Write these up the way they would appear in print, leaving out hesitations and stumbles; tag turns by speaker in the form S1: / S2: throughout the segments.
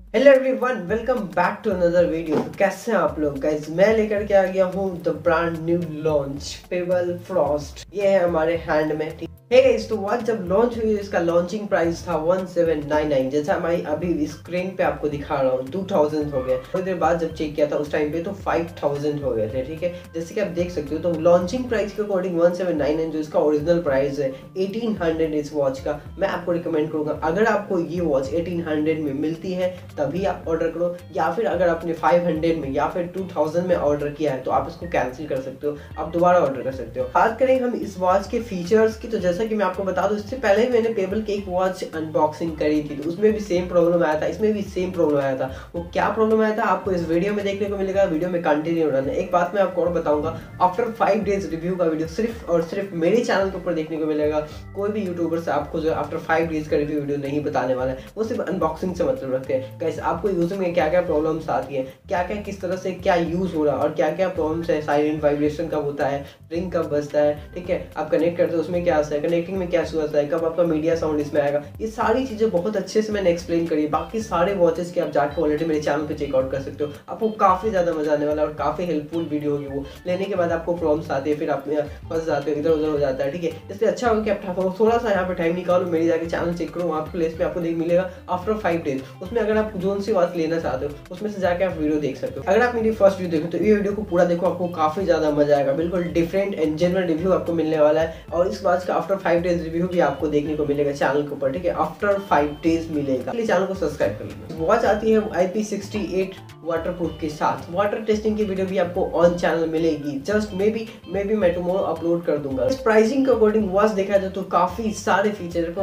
S1: Hello everyone, welcome back to another video. तो कैसे हैं आप लोग गाइस? मैं लेकर के आ गया हूँ the brand new launch Pebble Frost. ये है हमारे हैंड में। हे गाइस, तो वॉच जब लॉन्च हुई इसका लॉन्चिंग प्राइस था 1799, जैसा मैं अभी स्क्रीन पे आपको दिखा रहा हूँ 2000 हो गए। थोड़ी देर बाद जब चेक किया था उस टाइम पे तो 5000 हो गए थे। ठीक है, जैसे कि आप देख सकते हो तो लॉन्चिंग प्राइस के अकॉर्डिंग 1799 जो इसका ओरिजिनल प्राइस है 1800 इस वॉच का। मैं आपको रिकमेंड करूंगा अगर आपको ये वॉच 1800 में मिलती है तभी आप ऑर्डर करो, या फिर अगर आपने 500 में या फिर 2000 में ऑर्डर किया है तो आप इसको कैंसिल कर सकते हो, आप दोबारा ऑर्डर कर सकते हो। बात करें हम इस वॉच के फीचर्स की, तो जैसा कि मैं आपको बता दूं, इससे पहले मैंने पेबल की एक वॉच अनबॉक्सिंग करी थी तो उसमें भी सेम प्रॉब्लम आया था, इसमें भी सेम प्रॉब्लम आया था। वो क्या प्रॉब्लम आया था आपको इस वीडियो में देखने को मिलेगा। वीडियो में कंटिन्यू रहना। एक बात मैं आपको और बताऊंगा, आफ्टर 5 डेज रिव्यू का वीडियो सिर्फ और सिर्फ मेरे चैनल के ऊपर देखने को मिलेगा। कोई भी यूट्यूबर से आपको जो आफ्टर 5 डेज का रिव्यू वीडियो नहीं बताने वाला है, वो सिर्फ अनबॉक्सिंग से मतलब रखते हैं। गाइस, आपको यूजिंग में क्या क्या प्रॉब्लम्स आती है, क्या क्या किस तरह से क्या यूज हो रहा है और क्या क्या प्रॉब्लम्स है, साइलेंट वाइब्रेशन कब होता है, रिंग कब बजता है, ठीक है, आप कनेक्ट करते हो उसमें क्या आता है, कनेक्टिंग में क्या आता है, कब आपका मीडिया साउंड इसमें आएगा, ये सारी चीजें बहुत अच्छे से मैंने एक्सप्लेन करी है। बाकी सारे वॉचेस के आप जाके ऑलरेडी मेरे चैनल पे चेकआउट कर सकते हो। आपको काफी ज्यादा मजा आने वाला है और काफी हेल्पफुल वीडियो होगी। वो लेने के बाद आपको प्रॉब्लम्स आती है, फिर आप फंस जाते हो, इधर उधर हो जाता है। ठीक है, इसलिए अच्छा होगा कि आप थोड़ा सा यहाँ पे टाइम निकालो, मेरी जाके चैनल चेक करो, आपको प्लेस पे आपको देख मिलेगा आफ्टर 5 डेज। उसमें अगर आप जोन सी वॉच लेना चाहते हो उसमें से जाके आप वीडियो देख सकते हो। अगर आप मेरी फर्स्ट वीडियो देखो तो ये वीडियो को पूरा देखो, आपको काफी ज्यादा मजा आएगा। बिल्कुल डिफरेंट एंड जेन्युइन रिव्यू आपको मिलने वाला है और इस वॉच का आफ्टर 5 डेज रिव्यू भी आपको देखने को मिलेगा चैनल के ऊपर। ठीक है, आफ्टर 5 डेज मिलेगा, इसलिए चैनल को सब्सक्राइब कर लीजिए। वॉच आती है IP68 वाटरप्रूफ के साथ। वाटर टेस्टिंग की वीडियो भी आपको ऑन चैनल मिलेगी। जस्ट मे बी मैं टुमारो अपलोड कर दूंगा। इस प्राइसिंग के अकॉर्डिंग वॉच देखा जाए तो काफी सारे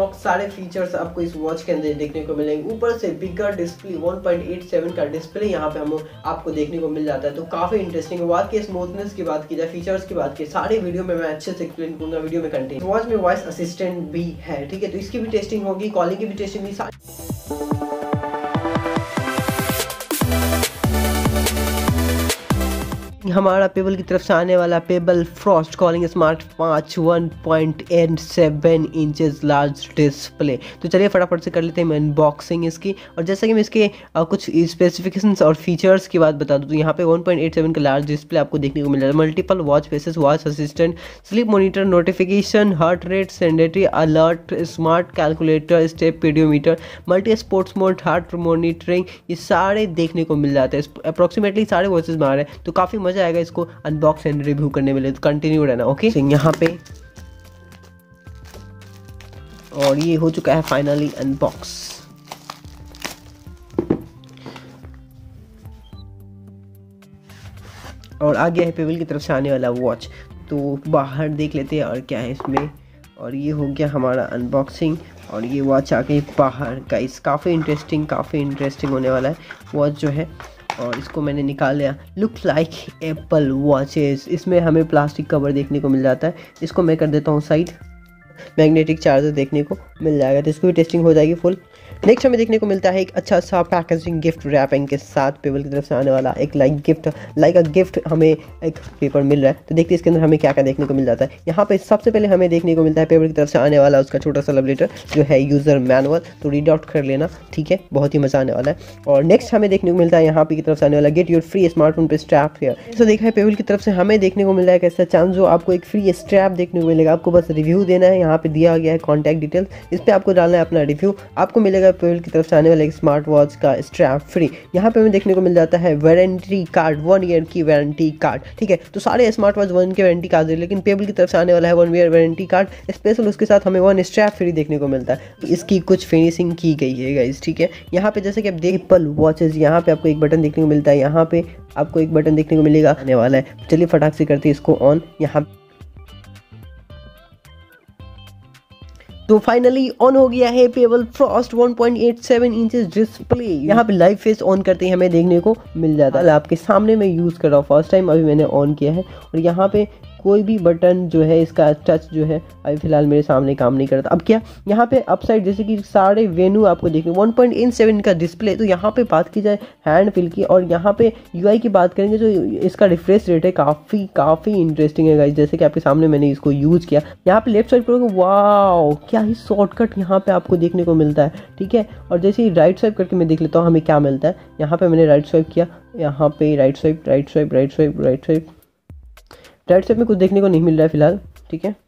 S1: फीचर्स आपको इस वॉच के अंदर देखने को मिलेंगे। ऊपर से बिगर डिस्प्ले 1.87 का डिस्प्ले यहाँ पे हम आपको देखने को मिल जाता है, तो काफी इंटरेस्टिंग। वॉच के स्मूथनेस की बात की जाए, फीचर्स की बात की, सारे वीडियो में मैं अच्छे से एक्सप्लेन करूंगा। वीडियो में कंटेंट वॉच में वॉइस असिस्टेंट भी है। ठीक है, तो इसकी भी टेस्टिंग होगी, कॉलिंग की भी टेस्टिंग होगी। हमारा पेबल की तरफ से आने वाला Pebble Frost calling smart 5 1.87 inches large display. तो चलिए फटाफट से कर लेते हैं अनबॉक्सिंग इसकी। और जैसा कि मैं इसके कुछ स्पेसिफिकेशंस और फीचर्स की बात बता दूं तो यहाँ पे 1.87 का लार्ज डिस्प्ले आपको देखने को मिल रहा है। Multiple watch faces, watch assistant, sleep monitor, notification, heart rate, sedentary alert, smart calculator, step pedometer, multi sports mode, heart monitoring, ये सारे देखने को मिल जाते हैं। अप्रोक्सीमेटली सारे वॉचेस में आ रहे हैं, तो काफ़ी मजा आएगा इसको अनबॉक्स एंड रिव्यू करने में। तो कंटिन्यू रहना। ओके, यहाँ पे और ये हो चुका है फाइनली अनबॉक्स। और आ गया है पेबल की तरफ से आने वाला वॉच। तो बाहर देख लेते हैं और क्या है इसमें। और ये हो गया हमारा अनबॉक्सिंग और ये वॉच आ गई बाहर। गाइस, काफ़ी इंटरेस्टिंग होने वाला है वॉच जो है। और इसको मैंने निकाल लिया। Looks like Apple watches. इसमें हमें प्लास्टिक कवर देखने को मिल जाता है। इसको मैं कर देता हूँ साइड। मैग्नेटिक चार्जर देखने को मिल जाएगा, तो इसको भी टेस्टिंग हो जाएगी फुल। नेक्स्ट हमें देखने को मिलता है एक अच्छा सा पैकेजिंग गिफ्ट रैपिंग के साथ पेबल की तरफ से आने वाला एक लाइक अ गिफ्ट हमें एक पेपर मिल रहा है। तो देखते हैं इसके अंदर हमें क्या क्या देखने को मिल जाता है। यहाँ पे सबसे पहले हमें देखने को मिलता है पेबल की तरफ से आने वाला उसका छोटा सा लव लेटर जो है यूज़र मैनुअल। तो रीड आउट कर लेना, ठीक है, बहुत ही मजा आने वाला है। और नेक्स्ट हमें देखने को मिलता है यहाँ पे की तरफ से आने वाला गेट योर फ्री स्मार्टफोन पे स्ट्रैप हियर। तो देखा है पेबल की तरफ से हमें देखने को मिल रहा है कैसा चांस जो आपको एक फ्री स्ट्रैप देखने को मिलेगा। आपको बस रिव्यू देना है, यहाँ पे दिया गया है कॉन्टैक्ट डिटेल्स, इस पर आपको डालना है अपना रिव्यू। आपको मिलेगा पेबल की तरफ से आने वाला एक स्मार्ट वॉच का स्ट्रैप फ्री। यहाँ पे हमें देखने को मिल जाता है वारंटी कार्ड, 1 ईयर की वारंटी कार्ड। ठीक है, तो सारे स्मार्ट वॉच 1 की वारंटी कार्ड है, लेकिन पेबल की तरफ से आने वाला है 1 ईयर वारंटी कार्ड स्पेशल। उसके साथ हमें 1 स्ट्रैप फ्री देखने को मिलता है। तो इसकी कुछ फिनिशिंग की गई है गाइस। ठीक है, यहाँ पे जैसे कि आप देख एप्पल वॉचेस, यहाँ पे आपको एक बटन देखने को मिलता है, यहाँ पे आपको एक बटन देखने को मिलेगा आने वाला है। चलिए फटाक से करते हैं इसको ऑन। यहाँ तो फाइनली ऑन हो गया है पेबल फ्रॉस्ट 1.87 इंचेस डिस्प्ले। यहाँ पे लाइव फेस ऑन करते ही हमें देखने को मिल जाता है। आपके सामने मैं यूज़ कर रहा हूँ फर्स्ट टाइम, अभी मैंने ऑन किया है। और यहाँ पे कोई भी बटन जो है इसका टच जो है अभी फिलहाल मेरे सामने काम नहीं कर रहा था। अब क्या यहाँ पे अप साइड जैसे कि सारे वेन्यू आपको देखने 1.87 का डिस्प्ले। तो यहाँ पे बात की जाए हैंड फील की और यहाँ पे यूआई की बात करेंगे, जो इसका रिफ्रेश रेट है काफ़ी इंटरेस्टिंग है गाइस। जैसे कि आपके सामने मैंने इसको यूज़ किया, यहाँ पे लेफ्ट साइड पर वाओ क्या ही शॉर्टकट यहाँ पे आपको देखने को मिलता है, ठीक है। और जैसे ही राइट स्वाइप करके मैं देख लेता हूँ हमें क्या मिलता है। यहाँ पे मैंने राइट स्वाइप किया, यहाँ पे राइट स्वाइप में कुछ देखने को नहीं मिल रहा है फिलहाल, ठीक है।